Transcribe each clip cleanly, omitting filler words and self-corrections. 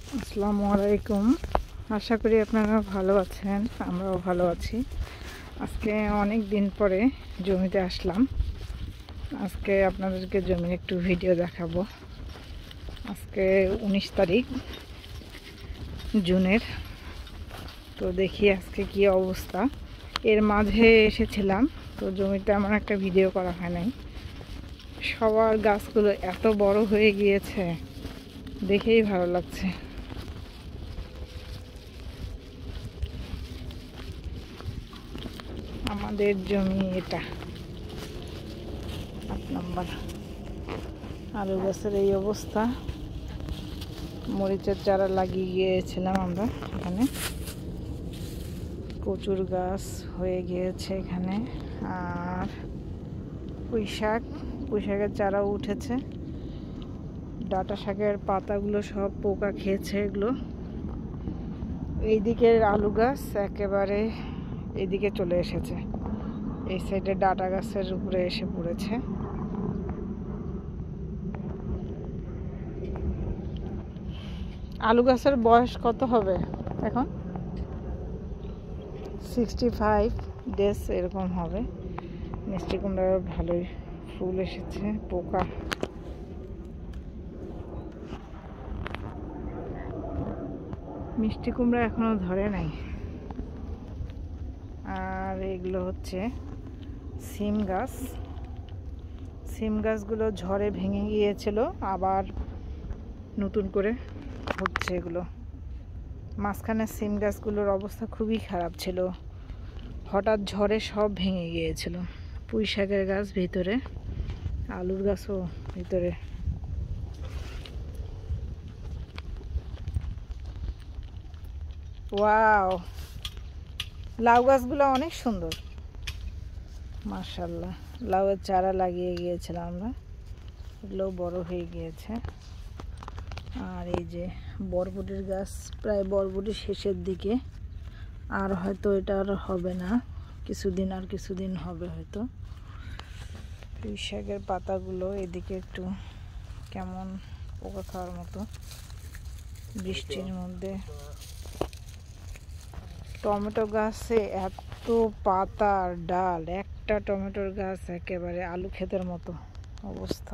আসসালামু আলাইকুম। আশা করি আপনারা ভালো আছেন, আমরাও ভালো আছি। আজকে অনেক দিন পরে জমিতে আসলাম। আজকে আপনাদেরকে জমির একটু ভিডিও দেখাবো। আজকে 19 তারিখ জুনের। তো দেখি আজকে কি অবস্থা। এর মাঝে এসেছিলাম, তো জমিতে আমার একটা ভিডিও করা হয় নাই। সবার গাছগুলো এত বড় হয়ে গিয়েছে, দেখেই ভালো লাগছে। আমাদের জমি এটা 8 নম্বর। আলু গাছের এই অবস্থা। মরিচের চারা লাগিয়ে গিয়েছিলাম আমরা এখানে। কচুর গাছ হয়ে গিয়েছে এখানে। আর পুঁই শাকের চারাও উঠেছে। ডাঁটা শাকের পাতাগুলো সব পোকা খেয়েছে এগুলো। এই দিকের আলু গাছ একেবারে এদিকে চলে এসেছে, এই সাইডে ডাঁটা গাছের উপরে এসে পড়েছে। আলু গাছের বয়স কত হবে এখন? 65 ডেজ এরকম হবে। মিষ্টি কুমড়ার ভালোই ফুল এসেছে। পোকা মিষ্টি কুমড়া এখনো ধরে নাই। আর এগুলো হচ্ছে সিম গাছ। সিম গাছগুলো ঝড়ে ভেঙে গিয়েছিল, আবার নতুন করে হচ্ছে এগুলো। মাঝখানে সিম গাছগুলোর অবস্থা খুবই খারাপ ছিল, হঠাৎ ঝড়ে সব ভেঙে গিয়েছিল। পুঁই শাকের গাছ ভিতরে, আলুর গাছও ভিতরে। ওয়াও, লাউ গাছগুলো অনেক সুন্দর, মাশাআল্লাহ। লাউয়ের চারা লাগিয়ে গিয়েছিলাম আমরা, এগুলো বড় হয়ে গিয়েছে। আর এই যে বরবটির গাছ, প্রায় বরবটির শেষের দিকে। আর হয়তো এটা আর হবে না, কিছুদিন হবে হয়তো। পুঁই শাকের পাতাগুলো এদিকে একটু কেমন পোকা খাওয়ার মতো বৃষ্টির মধ্যে। টমেটো গাছে এত পাতা আর ডাল, একটা টমেটোর গাছ একেবারে আলু ক্ষেতের মতো অবস্থা।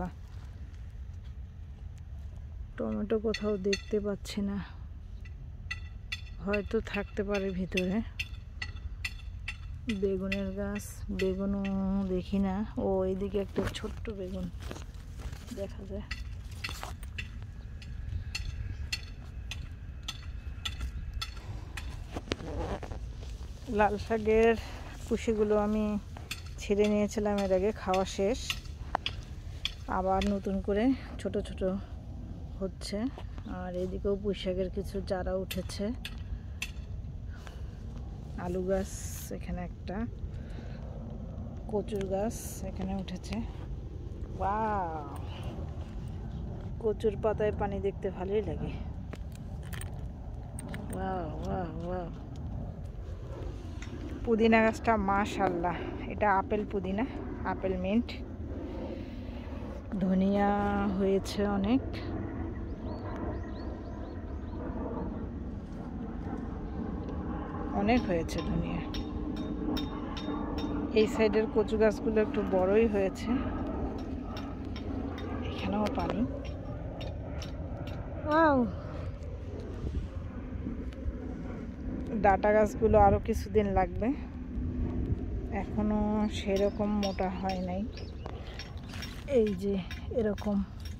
টমেটো কোথাও দেখতে পাচ্ছি না, হয়তো থাকতে পারে ভিতরে। বেগুনের গাছ, বেগুনও দেখি না। ও এইদিকে একটা ছোট্ট বেগুন দেখা যায়। লাল শাকের কুশিগুলো আমি ছিঁড়ে নিয়েছিলাম এর আগে, খাওয়া শেষ। আবার নতুন করে ছোট ছোট হচ্ছে। আর এদিকেও পুঁই শাকের কিছু চারা উঠেছে। আলু গাছ এখানে একটা, কচুর গাছ এখানে উঠেছে। ওয়াও, কচুর পাতায় পানি দেখতে ভালোই লাগে। Wow wow wow. পুদিনা গাছটা মাশাআল্লাহ, এটা আপেল পুদিনা, আপেল মিন্ট। ধনিয়া হয়েছে অনেক। অনেক হয়েছে ধনিয়া। এই সাইডের কচু গাছগুলো একটু বড়ই হয়েছে। এখানেও পানি। ডাঁটা গাছগুলো আরো কিছুদিন লাগবে, এখনো সেরকম মোটা হয় নাই। এই যে এরকম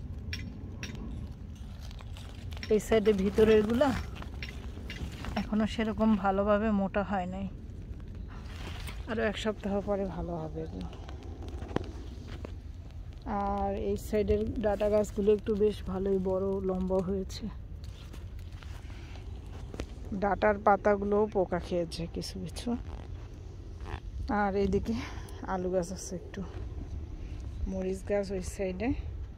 এই সাইডে ভিতরের গুলা এখনো সেরকম ভালোভাবে মোটা হয় নাই। আরো 1 সপ্তাহ পরে ভালো হবে এগুলো। আর এই সাইডের ডাঁটা গাছগুলো একটু বেশ ভালোই বড় লম্বা হয়েছে। ডাঁটার পাতাগুলোও পোকা খেয়েছে কিছু কিছু। আর এইদিকে আলু গাছ আছে একটু, মরিচ গাছ ওই সাইডে।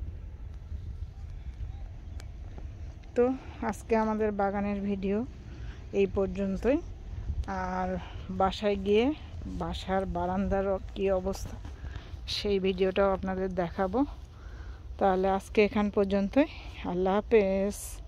তো আজকে আমাদের বাগানের ভিডিও এই পর্যন্তই। আর বাসায় গিয়ে বাসার বারান্দার কি অবস্থা সেই ভিডিওটাও আপনাদের দেখাবো। তাহলে আজকে এখান পর্যন্তই। আল্লাহ হাফেজ।